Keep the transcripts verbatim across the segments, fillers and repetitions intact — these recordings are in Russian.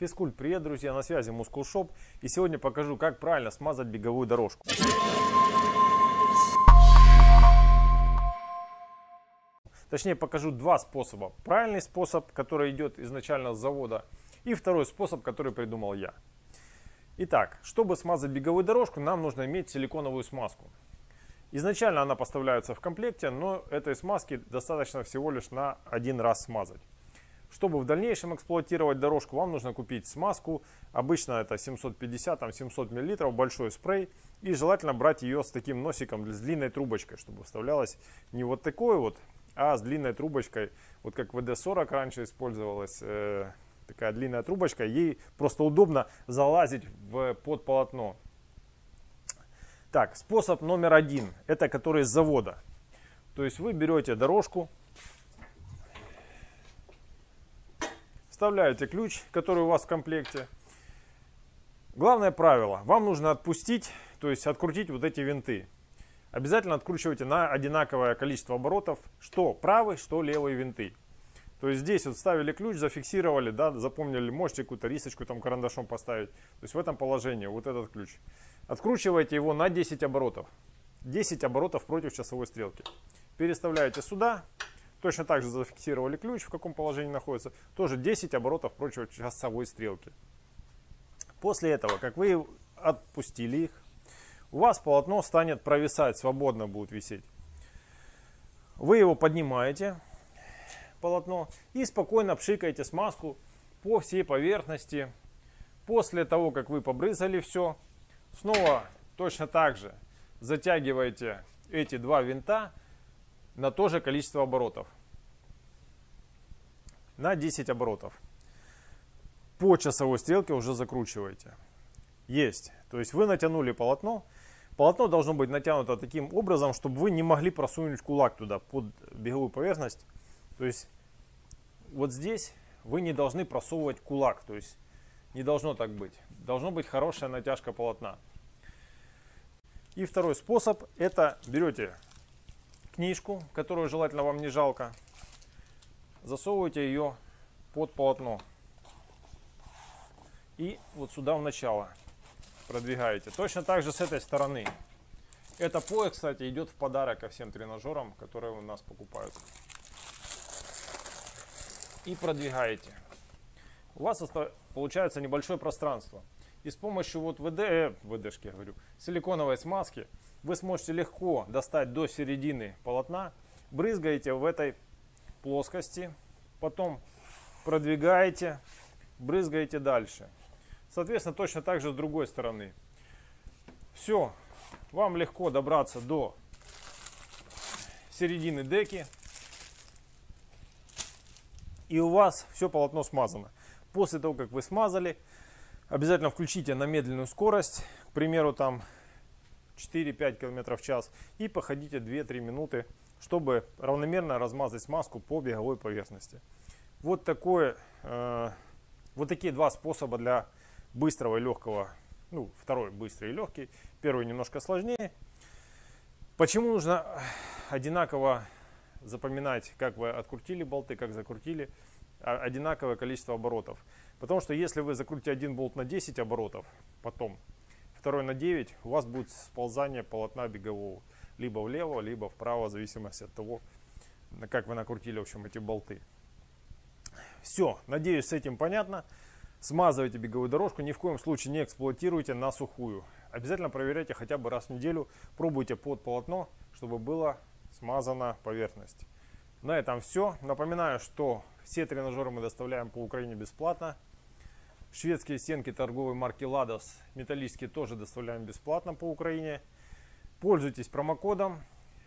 Физкульт, привет, друзья, на связи Мускулшоп, и сегодня покажу, как правильно смазать беговую дорожку. Точнее, покажу два способа. Правильный способ, который идет изначально с завода, и второй способ, который придумал я. Итак, чтобы смазать беговую дорожку, нам нужно иметь силиконовую смазку. Изначально она поставляется в комплекте, но этой смазки достаточно всего лишь на один раз смазать. Чтобы в дальнейшем эксплуатировать дорожку, вам нужно купить смазку. Обычно это семьсот пятьдесят семьсот миллилитров, большой спрей. И желательно брать ее с таким носиком, с длинной трубочкой, чтобы вставлялась не вот такой вот, а с длинной трубочкой. Вот как вэ дэ сорок раньше использовалась, э, такая длинная трубочка. Ей просто удобно залазить в, под полотно. Так, способ номер один, это который с завода. То есть вы берете дорожку, вставляете ключ, который у вас в комплекте. Главное правило, вам нужно отпустить, то есть открутить вот эти винты. Обязательно откручивайте на одинаковое количество оборотов, что правый, что левые винты. То есть здесь вот вставили ключ, зафиксировали, да, запомнили, можете какую-то рисочку там карандашом поставить. То есть в этом положении вот этот ключ. Откручиваете его на десять оборотов. десять оборотов против часовой стрелки. Переставляете сюда. Точно так же зафиксировали ключ, в каком положении находится. Тоже десять оборотов против часовой стрелки. После этого, как вы отпустили их, у вас полотно станет провисать, свободно будет висеть. Вы его поднимаете, полотно, и спокойно пшикаете смазку по всей поверхности. После того, как вы побрызгали все, снова точно так же затягиваете эти два винта на то же количество оборотов. На десять оборотов. По часовой стрелке уже закручиваете. Есть. То есть вы натянули полотно. Полотно должно быть натянуто таким образом, чтобы вы не могли просунуть кулак туда, под беговую поверхность. То есть вот здесь вы не должны просовывать кулак. То есть не должно так быть. Должна быть хорошая натяжка полотна. И второй способ, это берете книжку, которую желательно вам не жалко, засовываете ее под полотно и вот сюда в начало продвигаете. Точно так же с этой стороны. Это пояс, кстати, идет в подарок ко всем тренажерам, которые у нас покупают. И продвигаете. У вас получается небольшое пространство. И с помощью вот вэ дэ, э, вэ дэ-шки, я говорю, силиконовой смазки вы сможете легко достать до середины полотна, брызгаете в этой плоскости, потом продвигаете, брызгаете дальше. Соответственно, точно так же с другой стороны. Все, вам легко добраться до середины деки, и у вас все полотно смазано. После того, как вы смазали, обязательно включите на медленную скорость, к примеру, там четыре-пять километров в час, и походите две-три минуты, чтобы равномерно размазать смазку по беговой поверхности. Вот, такое, э, вот такие два способа для быстрого и легкого. Ну, второй быстрый и легкий, первый немножко сложнее. Почему нужно одинаково запоминать, как вы открутили болты, как закрутили, одинаковое количество оборотов? Потому что если вы закрутите один болт на десять оборотов, потом второй на девять, у вас будет сползание полотна бегового. Либо влево, либо вправо, в зависимости от того, как вы накрутили, в общем, эти болты. Все, надеюсь, с этим понятно. Смазывайте беговую дорожку, ни в коем случае не эксплуатируйте на сухую. Обязательно проверяйте хотя бы раз в неделю, пробуйте под полотно, чтобы была смазана поверхность. На этом все. Напоминаю, что все тренажеры мы доставляем по Украине бесплатно. Шведские стенки торговой марки Ладос, металлические, тоже доставляем бесплатно по Украине. Пользуйтесь промокодом.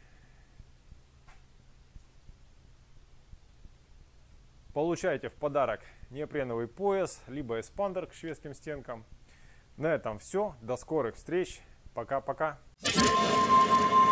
Получайте в подарок неопреновый пояс, либо эспандер к шведским стенкам. На этом все. До скорых встреч. Пока-пока.